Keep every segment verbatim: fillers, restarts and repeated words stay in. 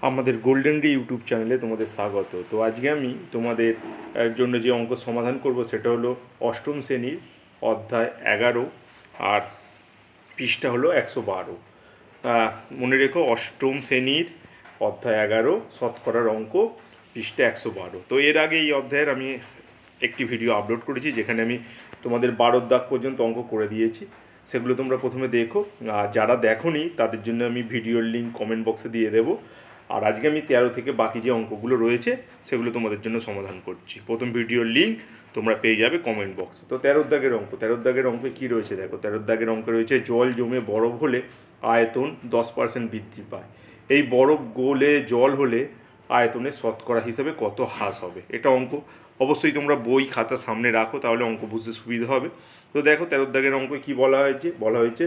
আমাদের golden day YouTube চ্যানেলে তোমাদের স্বাগত। তো আজকে আমি তোমাদের জন্য যে অঙ্ক সমাধান করব সেটা হলো অষ্টম শ্রেণীর অধ্যায় এগারো আর পৃষ্ঠা হলো একশো বারো। মনে রেখো, অষ্টম শ্রেণীর অধ্যায় এগারো শতকরার অঙ্ক, পৃষ্ঠা একশো বারো। তো এর আগে এই অধ্যায়ের আমি একটি ভিডিও আপলোড করেছি যেখানে আমি তোমাদের বারোর দাগ পর্যন্ত অঙ্ক করে দিয়েছি, সেগুলো তোমরা প্রথমে দেখো। আর যারা দেখোনি তাদের জন্য আমি ভিডিওর লিঙ্ক কমেন্ট বক্সে দিয়ে দেবো। আর আজকে আমি তেরো থেকে বাকি যে অঙ্কগুলো রয়েছে সেগুলো তোমাদের জন্য সমাধান করছি। প্রথম ভিডিওর লিঙ্ক তোমরা পেয়ে যাবে কমেন্ট বক্সে। তো তেরোর দাগের অঙ্ক, তেরোর দাগের অঙ্কে কী রয়েছে দেখো। তেরোর দাগের অঙ্কে রয়েছে জল জমে বরফ হলে আয়তন দশ পার্সেন্ট বৃদ্ধি পায়। এই বরফ গলে জল হলে আয়তনের শতকরা হিসেবে কত হ্রাস হবে। এটা অঙ্ক, অবশ্যই তোমরা বই খাতা সামনে রাখো, তাহলে অঙ্ক বুঝতে সুবিধা হবে। তো দেখো তেরোর দাগের অঙ্কে কী বলা হয়েছে, বলা হয়েছে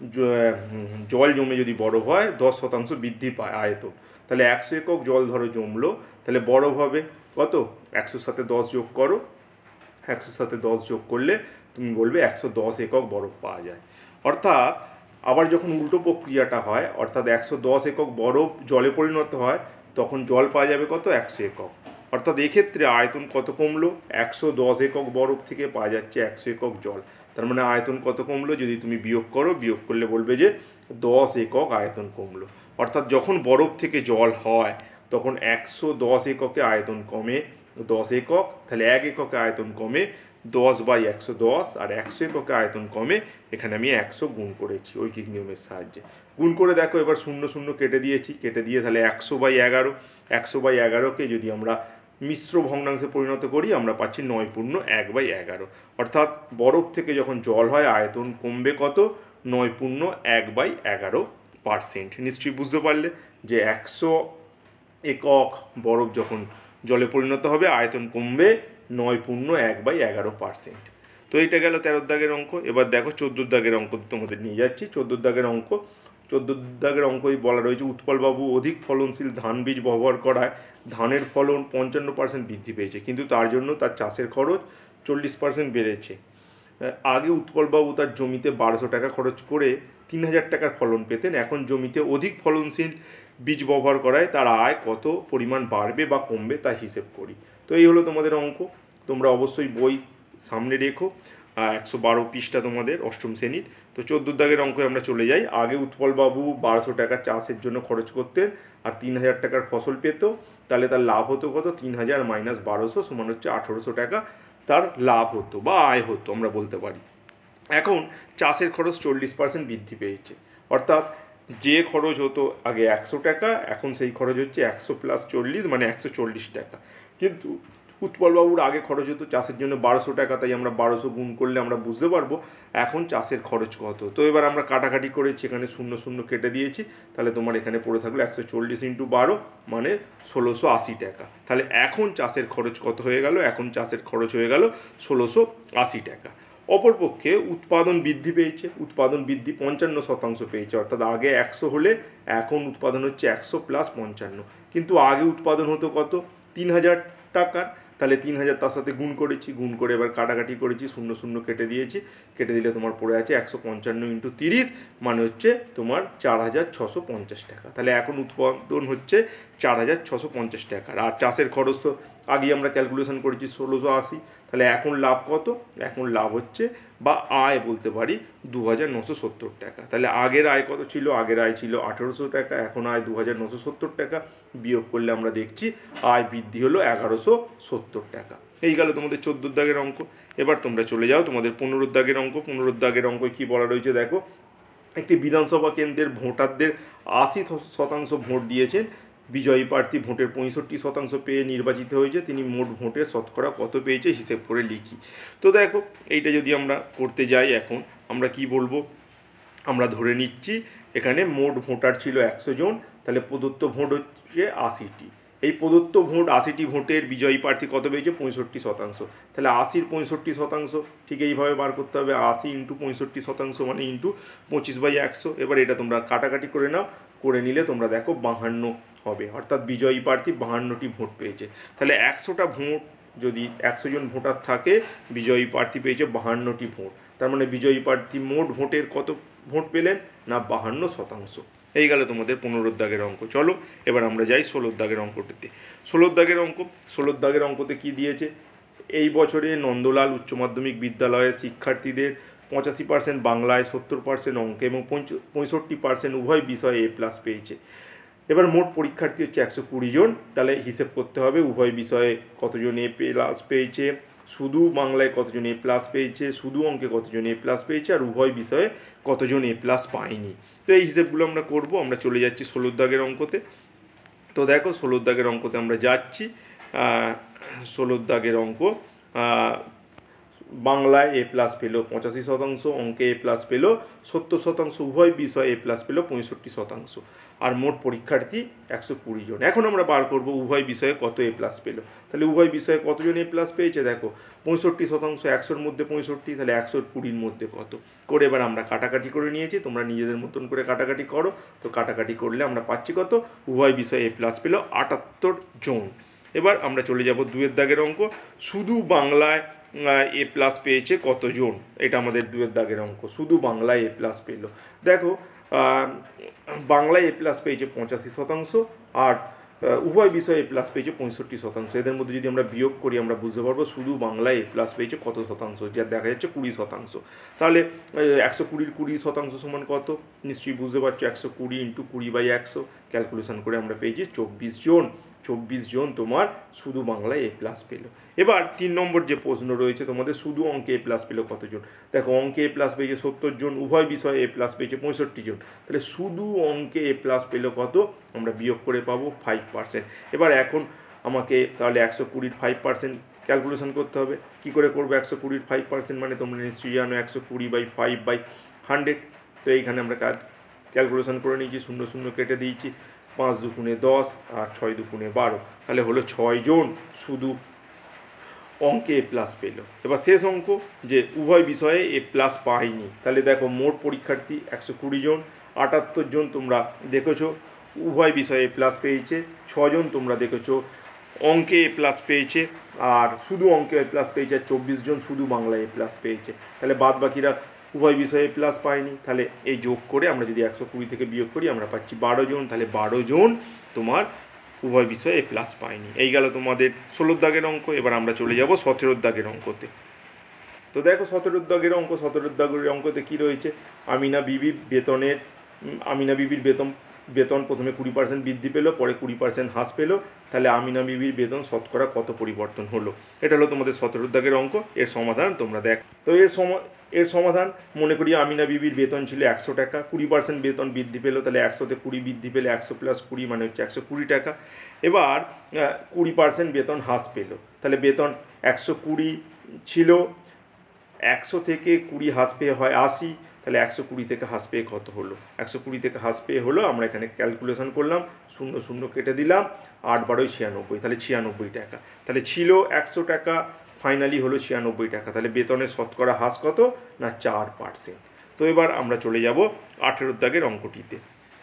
জল জমে যদি বরফ হয় দশ শতাংশ বৃদ্ধি পায় আয়তন। তাহলে একশো একক জল ধরো জমলো, তাহলে বরফ হবে কত, একশোর সাথে দশ যোগ করো, একশোর সাথে দশ যোগ করলে তুমি বলবে একশো দশ একক বরফ পাওয়া যায়। অর্থাৎ আবার যখন উল্টো প্রক্রিয়াটা হয়, অর্থাৎ একশো দশ একক বরফ জলে পরিণত হয়, তখন জল পাওয়া যাবে কত, একশো একক। অর্থাৎ এক্ষেত্রে আয়তন কত কমলো, একশো দশ একক বরফ থেকে পাওয়া যাচ্ছে একশো একক জল। তার মানে আয়তন কত কমলো, যদি তুমি বিয়োগ করো, বিয়োগ করলে বলবে যে দশ একক আয়তন কমলো। অর্থাৎ যখন বরফ থেকে জল হয় তখন একশো দশ এককে আয়তন কমে দশ একক, তাহলে এক এককে আয়তন কমে দশ বাই একশো দশ, আর একশো এককে আয়তন কমে, এখানে আমি একশো গুণ করেছি ঐকিক নিয়মের সাহায্যে। গুণ করে দেখো, এবার শূন্য শূন্য কেটে দিয়েছি, কেটে দিয়ে তাহলে একশো বাই এগারো, একশো বাই এগারোকে যদি আমরা মিশ্র ভগ্নাংশে পরিণত করি আমরা পাচ্ছি নয় পূর্ণ এক বাই এগারো। অর্থাৎ বরফ থেকে যখন জল হয় আয়তন কমবে কত, নয় পূর্ণ এক বাই এগারো পার্সেন্ট। নিশ্চয়ই বুঝতে পারলে যে একশো একক বরফ যখন জলে পরিণত হবে আয়তন কমবে নয় পূর্ণ এক বাই এগারো পার্সেন্ট। তো এইটা গেল তেরোর দাগের অঙ্ক। এবার দেখো চোদ্দোর দাগের অঙ্ক তোমাদের নিয়ে যাচ্ছি। চোদ্দোর দাগের অঙ্ক, চোদ্দোর দাগের অঙ্কই বলা রয়েছে উৎপলবাবু অধিক ফলনশীল ধান বীজ ব্যবহার করায় ধানের ফলন পঞ্চান্ন পার্সেন্ট বৃদ্ধি পেয়েছে, কিন্তু তার জন্য তার চাষের খরচ চল্লিশ পার্সেন্ট বেড়েছে। আগে উৎপলবাবু তার জমিতে বারোশো টাকা খরচ করে তিন হাজার টাকার ফলন পেতেন, এখন জমিতে অধিক ফলনশীল বীজ ব্যবহার করায় তার আয় কত পরিমাণ বাড়বে বা কমবে তা হিসেব করি। তো এই হলো তোমাদের অঙ্ক। তোমরা অবশ্যই বই সামনে রেখো, একশো বারো পৃষ্ঠা তোমাদের অষ্টম শ্রেণীর। তো চোদ্দোর দাগের অঙ্কে আমরা চলে যাই। আগে উৎপলবাবু বারোশো টাকা চাষের জন্য খরচ করতেন আর তিন হাজার টাকার ফসল পেত, তাহলে তার লাভ হতো কত, তিন হাজার মাইনাস বারোশো সমান হচ্ছে আঠেরোশো টাকা তার লাভ হতো বা আয় হতো আমরা বলতে পারি। এখন চাষের খরচ চল্লিশ পার্সেন্ট বৃদ্ধি পেয়েছে, অর্থাৎ যে খরচ হতো আগে একশো টাকা এখন সেই খরচ হচ্ছে একশো প্লাস চল্লিশ মানে একশো চল্লিশ টাকা। কিন্তু উৎপলবাবুর আগে খরচ হতো চাষের জন্য বারোশো টাকা, তাই আমরা বারোশো গুণ করলে আমরা বুঝতে পারবো এখন চাষের খরচ কত। তো এবার আমরা কাটাকাটি করেছি, এখানে শূন্য শূন্য কেটে দিয়েছি, তাহলে তোমার এখানে পড়ে থাকলো একশো চল্লিশ ইন্টু বারো মানে ষোলোশো আশি টাকা। তাহলে এখন চাষের খরচ কত হয়ে গেল, এখন চাষের খরচ হয়ে গেল ষোলোশো আশি টাকা। অপরপক্ষে উৎপাদন বৃদ্ধি পেয়েছে, উৎপাদন বৃদ্ধি পঞ্চান্ন শতাংশ পেয়েছে, অর্থাৎ আগে একশো হলে এখন উৎপাদন হচ্ছে একশো প্লাস পঞ্চান্ন। কিন্তু আগে উৎপাদন হতো কত, তিন হাজার টাকার, তাহলে তিন হাজার তার সাথে গুণ করেছি, গুণ করে এবার কাটাকাটি করেছি, শূন্য শূন্য কেটে দিয়েছি, কেটে দিলে তোমার পড়ে আছে একশো পঞ্চান্ন ইন্টু তিরিশ মানে হচ্ছে তোমার চার হাজার ছশো পঞ্চাশ টাকা। তাহলে এখন উৎপাদন হচ্ছে চার হাজার ছশো পঞ্চাশ টাকার। আর চাষের খরচ তো আগে আমরা ক্যালকুলেশন করেছি ষোলোশো আশি, তাহলে এখন লাভ কত, এখন লাভ হচ্ছে বা আয় বলতে পারি দু হাজার নশো সত্তর টাকা। তাহলে আগের আয় কত ছিল, আগের আয় ছিল আঠেরোশো টাকা, এখন আয় দু হাজার নশো সত্তর টাকা, বিয়োগ করলে আমরা দেখছি আয় বৃদ্ধি হলো এগারোশো সত্তর টাকা। এই গেল তোমাদের চোদ্দোর দাগের অঙ্ক। এবার তোমরা চলে যাও তোমাদের পনেরোর দাগের অঙ্ক। পনেরোর দাগের অঙ্ক কী বলা রয়েছে দেখো। একটি বিধানসভা কেন্দ্রের ভোটারদের আশি শতাংশ ভোট দিয়েছেন, বিজয়ী প্রার্থী ভোটের পঁয়ষট্টি শতাংশ পেয়ে নির্বাচিত হয়েছে, তিনি মোট ভোটের শতকরা কত পেয়েছে হিসেব করে লিখি। তো দেখো এইটা যদি আমরা করতে যাই, এখন আমরা কি বলবো, আমরা ধরে নিচ্ছি এখানে মোট ভোটার ছিল একশো জন, তাহলে প্রদত্ত ভোট হচ্ছে আশিটি। এই প্রদত্ত ভোট আশিটি ভোটের বিজয়ী প্রার্থী কত পেয়েছে, পঁয়ষট্টি শতাংশ। তাহলে আশির পঁয়ষট্টি শতাংশ ঠিক এইভাবে বার করতে হবে, আশি ইন্টু পঁয়ষট্টি শতাংশ মানে ইন্টু পঁচিশ বাই একশো। এবার এটা তোমরা কাটাকাটি করে নাও, করে নিলে তোমরা দেখো বাহান্ন হবে, অর্থাৎ বিজয়ী প্রার্থী বাহান্নটি ভোট পেয়েছে। তাহলে একশোটা ভোট যদি একশো জন ভোটার থাকে, বিজয়ী প্রার্থী পেয়েছে বাহান্নটি ভোট, তার মানে বিজয়ী প্রার্থী মোট ভোটের কত ভোট পেলেন না বাহান্ন শতাংশ। এই গেল তোমাদের পনেরোর দাগের অঙ্ক। চলো এবার আমরা যাই ষোলোর দাগের অঙ্কটিতে। ষোলোর দাগের অঙ্ক ষোলোর দাগের অঙ্কতে কী দিয়েছে, এই বছরে নন্দলাল উচ্চ মাধ্যমিক বিদ্যালয়ের শিক্ষার্থীদের পঁচাশি পার্সেন্ট বাংলায়, সত্তর পার্সেন্ট অঙ্কে এবং পঁয়ষট্টি পার্সেন্ট উভয় বিষয়ে এ প্লাস পেয়েছে। এবার মোট পরীক্ষার্থী হচ্ছে একশো কুড়ি জন। তাহলে হিসেব করতে হবে উভয় বিষয়ে কতজন এ প্লাস পেয়েছে, শুধু বাংলায় কতজন এ প্লাস পেয়েছে, শুধু অঙ্কে কতজন এ প্লাস পেয়েছে, আর উভয় বিষয়ে কতজন এ প্লাস পায়নি। তো এই হিসেবগুলো আমরা করব। আমরা চলে যাচ্ছি ষোলোর দাগের অঙ্কতে। তো দেখো ষোলোর দাগের অঙ্কতে আমরা যাচ্ছি। ষোলোর দাগের অঙ্ক, বাংলায় এ প্লাস পেল পঁচাশি শতাংশ, অঙ্কে এ প্লাস পেল সত্তর শতাংশ, উভয় বিষয়ে এ প্লাস পেল পঁয়ষট্টি শতাংশ, আর মোট পরীক্ষার্থী একশো কুড়ি জন। এখন আমরা বার করব উভয় বিষয়ে কত এ প্লাস পেল। তাহলে উভয় বিষয়ে কতজন এ প্লাস পেয়েছে, দেখো পঁয়ষট্টি শতাংশ, একশোর মধ্যে পঁয়ষট্টি, তাহলে একশোর কুড়ির মধ্যে কত করে এবার আমরা কাটাকাটি করে নিয়েছি। তোমরা নিজেদের মতন করে কাটাকাটি করো। তো কাটাকাটি করলে আমরা পাচ্ছি কত, উভয় বিষয়ে এ প্লাস পেল আটাত্তর জন। এবার আমরা চলে যাব দুয়ের দাগের অঙ্ক, শুধু বাংলায় এ প্লাস পেয়েছে কতজন। এটা আমাদের দুয়ের দাগের অঙ্ক, শুধু বাংলায় এ প্লাস পেল। দেখো বাংলায় এ প্লাস পেয়েছে পঁচাশি শতাংশ, আর উভয় বিষয়ে এ প্লাস পেয়েছে পঁয়ষট্টি শতাংশ। এদের মধ্যে যদি আমরা বিয়োগ করি আমরা বুঝতে পারবো শুধু বাংলায় এ প্লাস পেয়েছে কত শতাংশ, যা দেখা যাচ্ছে কুড়ি শতাংশ। তাহলে একশো কুড়ির কুড়ি শতাংশ সমান কত, নিশ্চয়ই বুঝতে পারছো, একশো কুড়ি ইন্টু কুড়ি বাই একশো ক্যালকুলেশন করে আমরা পেয়েছি চব্বিশ জন। চব্বিশ জন তোমার শুধু বাংলায় এ প্লাস পেল। এবার তিন নম্বর যে প্রশ্ন রয়েছে তোমাদের, শুধু অঙ্কে এ প্লাস পেল কতজন। দেখো অঙ্কে এ প্লাস পেয়েছে সত্তর জন, উভয় বিষয়ে এ প্লাস পেয়েছে পঁয়ষট্টি জন। তাহলে শুধু অঙ্কে এ প্লাস পেল কত, আমরা বিয়োগ করে পাবো ফাইভ পার্সেন্ট। এবার এখন আমাকে তাহলে একশো কুড়ির ফাইভ পার্সেন্ট ক্যালকুলেশন করতে হবে। কী করে করবো একশো কুড়ির ফাইভ পার্সেন্ট, মানে তোমরা নিশ্চয়ই জানো একশো কুড়ি বাই ফাইভ বাই হান্ড্রেড। তো এইখানে আমরা কাজ ক্যালকুলেশন করে নিয়েছি, শূন্য শূন্য কেটে দিয়েছি, পাঁচ দুগুণে দশ আর ছয় দুগুণে বারো, তাহলে হলো ছয় জন শুধু অঙ্কে এ প্লাস পেল। এবার শেষ অঙ্ক যে উভয় বিষয়ে এ প্লাস পায়নি। তাহলে দেখো মোট পরীক্ষার্থী একশো কুড়ি জন, আটাত্তর জন তোমরা দেখেছো উভয় বিষয়ে এ প্লাস পেয়েছে, ছজন তোমরা দেখেছো অঙ্কে এ প্লাস পেয়েছে, আর শুধু অঙ্কে এ প্লাস পেয়েছে চব্বিশ জন শুধু বাংলায় এ প্লাস পেয়েছে। তাহলে বাদ বাকিরা উভয় বিষয়ে এ প্লাস পায়নি। তাহলে এই যোগ করে আমরা যদি একশো কুড়ি থেকে বিয়োগ করি আমরা পাচ্ছি বারো জন। তাহলে বারো জন তোমার উভয় বিষয়ে এ প্লাস পায়নি। এই গেল তোমাদের ষোলোর দাগের অঙ্ক। এবার আমরা চলে যাব সতেরোর দাগের অঙ্কতে। তো দেখো সতেরোর দাগের অঙ্ক, সতেরোর দাগের অঙ্কতে কী রয়েছে, আমিনা বিবির বেতনের আমিনা বিবির বেতন বেতন প্রথমে কুড়ি পার্সেন্ট বৃদ্ধি পেলো, পরে কুড়ি পার্সেন্ট হ্রাস পেলো। তাহলে আমিনা বিবির বেতন শতকরা কত পরিবর্তন হলো। এটা হলো তোমাদের সতেরোর দাগের অঙ্ক। এর সমাধান তোমরা দেখ। তো এর সম এর সমাধান মনে করি আমিনা বিবির বেতন ছিল একশো টাকা, কুড়ি পার্সেন্ট বেতন বৃদ্ধি পেলো, তাহলে একশোতে কুড়ি বৃদ্ধি পেলে একশো প্লাস কুড়ি মানে হচ্ছে একশো কুড়ি টাকা। এবার কুড়ি পার্সেন্ট বেতন হ্রাস পেলো, তাহলে বেতন একশো কুড়ি ছিল, একশো থেকে কুড়ি হ্রাস পেয়ে হয় আশি। তাহলে একশো কুড়ি থেকে হ্রাস পেয়ে কত হলো, একশো কুড়ি থেকে হ্রাস পেয়ে হলো, আমরা এখানে ক্যালকুলেশন করলাম, শূন্য শূন্য কেটে দিলাম, আট বারোই ছিয়ানব্বই, তাহলে ছিয়ানব্বই টাকা। তাহলে ছিল একশো টাকা, ফাইনালি হলো ছিয়ানব্বই টাকা। তাহলে বেতনের শতকরা হ্রাস কত না চার পার্সেন্ট। তো এবার আমরা চলে যাব আঠেরোর দাগের অঙ্কটিতে।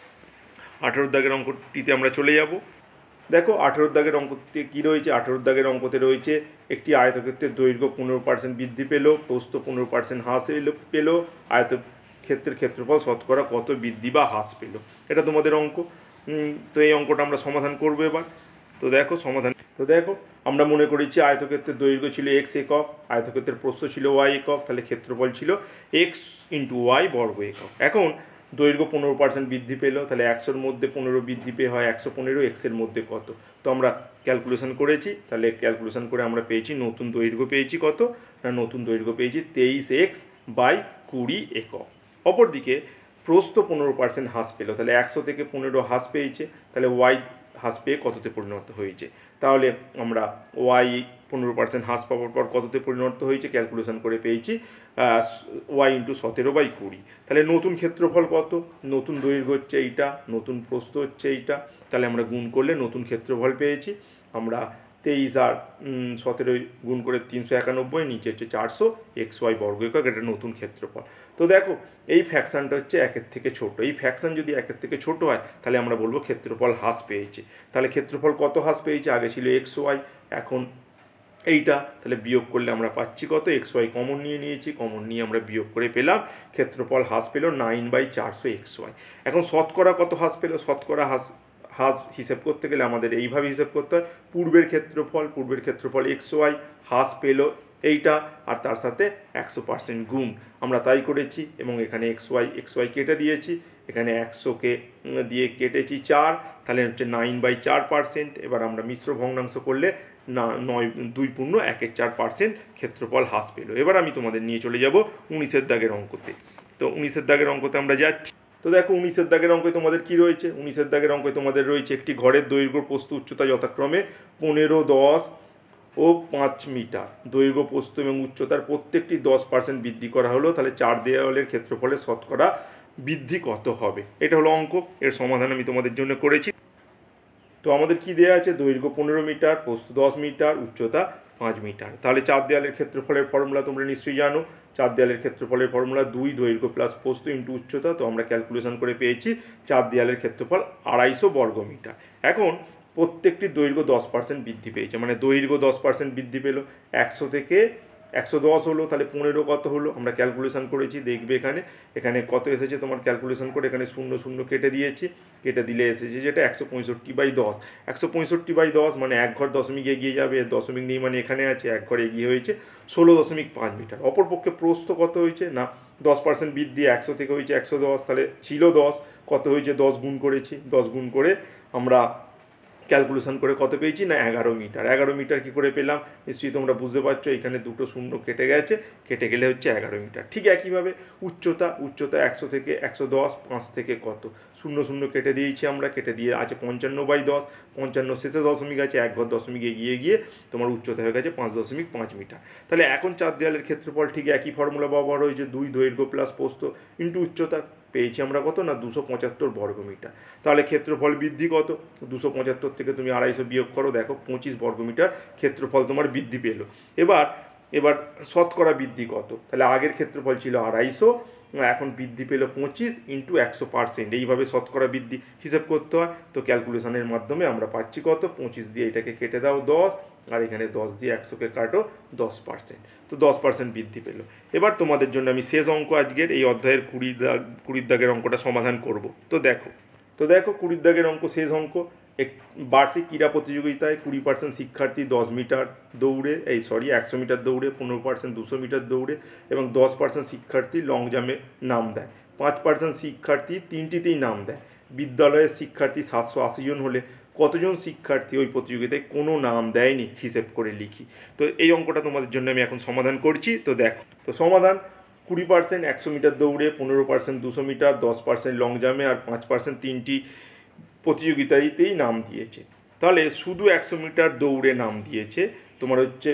আঠেরোর দাগের অঙ্কটিতে আমরা চলে যাব। দেখো আঠেরোর দাগের অঙ্কতে কী রয়েছে, আঠেরোর দাগের অঙ্কতে রয়েছে একটি আয়তক্ষেত্রের দৈর্ঘ্য পনেরো পার্সেন্ট বৃদ্ধি পেল, প্রস্থ পনেরো পার্সেন্ট হ্রাস এলো পেলো, আয়তক্ষেত্রের ক্ষেত্রফল শতকরা কত বৃদ্ধি বা হ্রাস পেল। এটা তোমাদের অঙ্ক। তো এই অঙ্কটা আমরা সমাধান করবো এবার। তো দেখো সমাধান তো দেখো আমরা মনে করেছি আয়তক্ষেত্রের দৈর্ঘ্য ছিল এক্স একক, আয়তক্ষেত্রের প্রস্থ ছিল ওয়াই একক, তাহলে ক্ষেত্রফল ছিল এক্স ইন্টু ওয়াই বর্গ একক। এখন দৈর্ঘ্য পনেরো পার্সেন্ট বৃদ্ধি পেলো, তাহলে একশোর মধ্যে পনেরো বৃদ্ধি পেয়ে হয় একশো পনেরো, এক্সের মধ্যে কত। তো আমরা ক্যালকুলেশন করেছি, তাহলে ক্যালকুলেশন করে আমরা পেয়েছি নতুন দৈর্ঘ্য পেয়েছি কত না, নতুন দৈর্ঘ্য পেয়েছি তেইশ এক্স বাই কুড়ি একক। অপরদিকে প্রস্থ পনেরো পার্সেন্ট হ্রাস পেলো, তাহলে একশো থেকে পনেরো হ্রাস পেয়েছে, তাহলে ওয়াই হ্রাস পেয়ে কততে পরিণত হয়েছে। তাহলে আমরা ওয়াই পনেরো পার্সেন্ট হ্রাস পাওয়ার পর কততে পরিণত হয়েছে ক্যালকুলেশন করে পেয়েছি ওয়াই ইন্টু সতেরো বাই কুড়ি। তাহলে নতুন ক্ষেত্রফল কত, নতুন দৈর্ঘ্য হচ্ছে এইটা, নতুন প্রস্থ হচ্ছে এইটা, তাহলে আমরা গুণ করলে নতুন ক্ষেত্রফল পেয়েছি। আমরা তেইশ আর সতেরোই গুণ করে তিনশো একানব্বই, নিচে হচ্ছে চারশো এক্স ওয়াই বর্গ একক, এটা নতুন ক্ষেত্রফল। তো দেখো এই ফ্যাকশানটা হচ্ছে একের থেকে ছোট, এই ফ্যাকশান যদি একের থেকে ছোট হয় তাহলে আমরা বলবো ক্ষেত্রফল হ্রাস পেয়েছে। তাহলে ক্ষেত্রফল কত হ্রাস পেয়েছে, আগে ছিল এক্স ওয়াই, এখন এইটা তাহলে বিয়োগ করলে আমরা পাচ্ছি কত, এক্স ওয়াই কমন নিয়ে নিয়েছি, কমন নিয়ে আমরা বিয়োগ করে পেলাম ক্ষেত্রফল হ্রাস পেল নাইন বাই চারশো এক্স ওয়াই। এখন শতকরা কত হ্রাস পেল, শতকরা হ্রাস হ্রাস হিসেব করতে গেলে আমাদের এইভাবে হিসেব করতে হয়, পূর্বের ক্ষেত্রফল পূর্বের ক্ষেত্রফল এক্স ওয়াই হ্রাস পেল এইটা, আর তার সাথে একশো পার্সেন্ট গুণ, আমরা তাই করেছি। এবং এখানে এক্স ওয়াই এক্স ওয়াই কেটে দিয়েছি, এখানে একশোকে দিয়ে কেটেছি চার, তাহলে হচ্ছে নাইন বাই চার পার্সেন্ট। এবার আমরা মিশ্র ভগ্নাংশ করলে না নয় দুই পূর্ণ একের চার পার্সেন্ট ক্ষেত্রফল হ্রাস পেল। এবার আমি তোমাদের নিয়ে চলে যাব উনিশের দাগের অঙ্কতে। তো উনিশের দাগের অঙ্কতে আমরা যাচ্ছি। তো দেখো উনিশের দাগের অঙ্কে তোমাদের কি রয়েছে, উনিশের দাগের অঙ্কে তোমাদের রয়েছে একটি ঘরের দৈর্ঘ্য প্রস্থ উচ্চতা যথাক্রমে পনেরো, দশ ও পাঁচ মিটার। দৈর্ঘ্য প্রস্থ এবং উচ্চতার প্রত্যেকটি দশ পার্সেন্ট বৃদ্ধি করা হলো, তাহলে চার দেওয়ালের ক্ষেত্রফলের শতকরা বৃদ্ধি কত হবে, এটা হলো অঙ্ক। এর সমাধান আমি তোমাদের জন্য করেছি। তো আমাদের কি দেওয়া আছে, দৈর্ঘ্য পনেরো মিটার, প্রস্থ দশ মিটার, উচ্চতা পাঁচ মিটার। তাহলে চার দেওয়ালের ক্ষেত্রফলের ফর্মুলা তোমরা নিশ্চয়ই জানো, চার দেওয়ালের ক্ষেত্রফলের ফর্মুলা দুই দৈর্ঘ্য প্লাস প্রস্থ ইন্টু উচ্চতা। তো আমরা ক্যালকুলেশন করে পেয়েছি চার দেওয়ালের ক্ষেত্রফল আড়াইশো বর্গ মিটার। এখন প্রত্যেকটি দৈর্ঘ্য দশ পার্সেন্ট বৃদ্ধি পেয়েছে, মানে দৈর্ঘ্য দশ পার্সেন্ট বৃদ্ধি পেলো, একশো থেকে একশো দশ হলো, তাহলে পনেরো কত হলো, আমরা ক্যালকুলেশন করেছি, দেখবে এখানে এখানে কত এসেছে তোমার ক্যালকুলেশন করে, এখানে শূন্য শূন্য কেটে দিয়েছি, কেটে দিলে এসেছে যেটা একশো পঁয়ষট্টি বাই দশ। একশো পঁয়ষট্টি বাই দশ মানে এক ঘর দশমিক এগিয়ে যাবে, দশমিক নেই মানে এখানে আছে, এক ঘর এগিয়ে হয়েছে ষোলো দশমিক পাঁচ মিটার। অপরপক্ষে প্রস্থ কত হয়েছে না, দশ পার্সেন্ট বৃদ্ধি, একশো থেকে হয়েছে একশো দশ, তাহলে ছিল দশ, কত হয়েছে দশ গুণ করেছি, দশ গুণ করে আমরা ক্যালকুলেশন করে কত পেয়েছি না এগারো মিটার। এগারো মিটার কী করে পেলাম নিশ্চয়ই তোমরা বুঝতে পারছো, এখানে দুটো শূন্য কেটে গেছে, কেটে গেলে হচ্ছে এগারো মিটার। ঠিক একইভাবে উচ্চতা উচ্চতা একশো থেকে একশো দশ, পাঁচ থেকে কত শূন্য শূন্য কেটে দিয়েছি আমরা, কেটে দিয়ে আছে পঞ্চান্ন বাই দশ, পঞ্চান্ন শেষে দশমিক আছে, এক ঘর দশমিক এগিয়ে গিয়ে তোমার উচ্চতা হয়ে গেছে পাঁচ দশমিক পাঁচ মিটার। তাহলে এখন চার দেওয়ালের ক্ষেত্রফল ঠিক একই ফর্মুলা ব্যবহার হয়েছে, দুই দৈর্ঘ্য প্লাস প্রস্থ ইন্টু উচ্চতা, পেয়েছি আমরা কত না দুশো পঁচাত্তর বর্গ মিটার। তাহলে ক্ষেত্রফল বৃদ্ধি কত, দুশো পঁচাত্তর থেকে তুমি আড়াইশো বিয়োগ করো, দেখো পঁচিশ বর্গ মিটার ক্ষেত্রফল তোমার বৃদ্ধি পেলো। এবার এবার শতকরা বৃদ্ধি কত, তাহলে আগের ক্ষেত্রফল ছিল আড়াইশো, এখন বৃদ্ধি পেলো পঁচিশ ইন্টু একশো পার্সেন্ট, এইভাবে শতকরা বৃদ্ধি হিসেব করতে হয়। তো ক্যালকুলেশনের মাধ্যমে আমরা পাচ্ছি কত, পঁচিশ দিয়ে এটাকে কেটে দাও দশ, আর এখানে দশ দিয়ে একশোকে কাটো দশ পার্সেন্ট, তো দশ পার্সেন্ট বৃদ্ধি পেল। এবার তোমাদের জন্য আমি শেষ অঙ্ক আজকের এই অধ্যায়ের কুড়ি দাগ কুড়ির দাগের অঙ্কটা সমাধান করব। তো দেখো তো দেখো কুড়ির দাগের অঙ্ক শেষ অঙ্ক, এক বার্ষিক ক্রীড়া প্রতিযোগিতায় কুড়ি পার্সেন্ট শিক্ষার্থী দশ মিটার দৌড়ে এই সরি একশো মিটার দৌড়ে, পনেরো পার্সেন্ট দুশো মিটার দৌড়ে এবং দশ পার্সেন্ট শিক্ষার্থী লং জাম্পে নাম দেয়, পাঁচ পার্সেন্ট শিক্ষার্থী তিনটিতেই নাম দেয়। বিদ্যালয়ের শিক্ষার্থী সাতশো আশি জন হলে কতজন শিক্ষার্থী ওই প্রতিযোগিতায় কোনো নাম দেয়নি হিসেব করে লিখি। তো এই অঙ্কটা তোমাদের জন্য আমি এখন সমাধান করছি। তো দেখো, তো সমাধান কুড়ি পার্সেন্ট একশো মিটার দৌড়ে, পনেরো পার্সেন্ট দুশো মিটার, দশ পার্সেন্ট লং জাম্পে আর পাঁচ পার্সেন্ট তিনটি প্রতিযোগিতাতেই নাম দিয়েছে। তাহলে শুধু একশো মিটার দৌড়ে নাম দিয়েছে তোমার হচ্ছে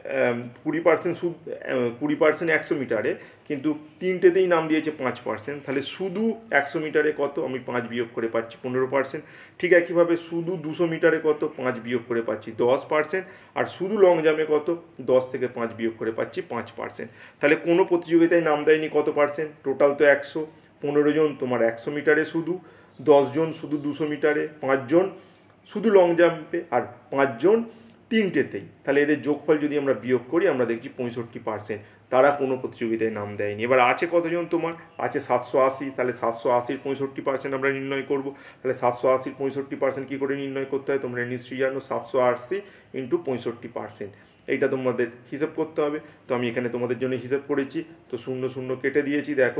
কুড়ি পার্সেন্ট শুধু কুড়ি পার্সেন্ট একশো মিটারে, কিন্তু তিনটেতেই নাম দিয়েছে পাঁচ পার্সেন্ট, তাহলে শুধু একশো মিটারে কত, আমি পাঁচ বিয়োগ করে পাচ্ছি পনেরো পার্সেন্ট। ঠিক একইভাবে শুধু দুশো মিটারে কত, পাঁচ বিয়োগ করে পাচ্ছি দশ পার্সেন্ট, আর শুধু লং জাম্পে কত, দশ থেকে পাঁচ বিয়োগ করে পাচ্ছি পাঁচ পার্সেন্ট। তাহলে কোনো প্রতিযোগিতায় নাম দেয়নি কত পার্সেন্ট, টোটাল তো একশো, পনেরো জন তোমার একশো মিটারে শুধু, দশজন শুধু দুশো মিটারে, পাঁচজন শুধু লং জাম্পে, আর পাঁচজন তিনটেতেই। তাহলে এদের যোগফল যদি আমরা বিয়োগ করি আমরা দেখছি পঁয়ষট্টি পার্সেন্ট তারা কোনো প্রতিযোগিতায় নাম দেয়নি। এবার আছে কতজন তোমার, আছে সাতশো আশি, তাহলে সাতশো আশির পঁয়ষট্টি পার্সেন্ট আমরা নির্ণয় করব। তাহলে সাতশো আশির পঁয়ষট্টি পার্সেন্ট কী করে নির্ণয় করতে হয় তোমরা নিশ্চয়ই জানো, সাতশো আশি ইন্টু পঁয়ষট্টি পার্সেন্ট, এইটা তোমাদের হিসেব করতে হবে। তো আমি এখানে তোমাদের জন্য হিসেব করেছি, তো শূন্য শূন্য কেটে দিয়েছি, দেখো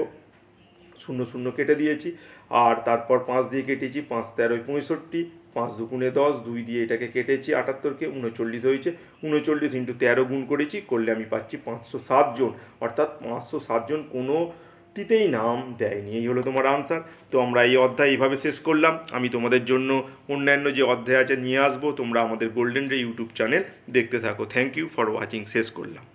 শূন্য শূন্য কেটে দিয়েছি, আর তারপর পাঁচ দিয়ে কেটেছি, পাঁচ তেরোয় পঁয়ষট্টি, পাঁচ দুগুণে দশ, দুই দিয়ে এটাকে কেটেছি আটাত্তরকে, উনচল্লিশ হয়েছে, উনচল্লিশ ইন্টু তেরো গুণ করেছি, করলে আমি পাচ্ছি পাঁচশো সাত জন, অর্থাৎ পাঁচশো সাত জন কোনোটিতেই নাম দেয়নি। এই হলো তোমার আনসার। তো আমরা এই অধ্যায় এইভাবে শেষ করলাম। আমি তোমাদের জন্য অন্যান্য যে অধ্যায় আছে নিয়ে আসবো, তোমরা আমাদের গোল্ডেন রে ইউটিউব চ্যানেল দেখতে থাকো। থ্যাংক ইউ ফর ওয়াচিং, শেষ করলাম।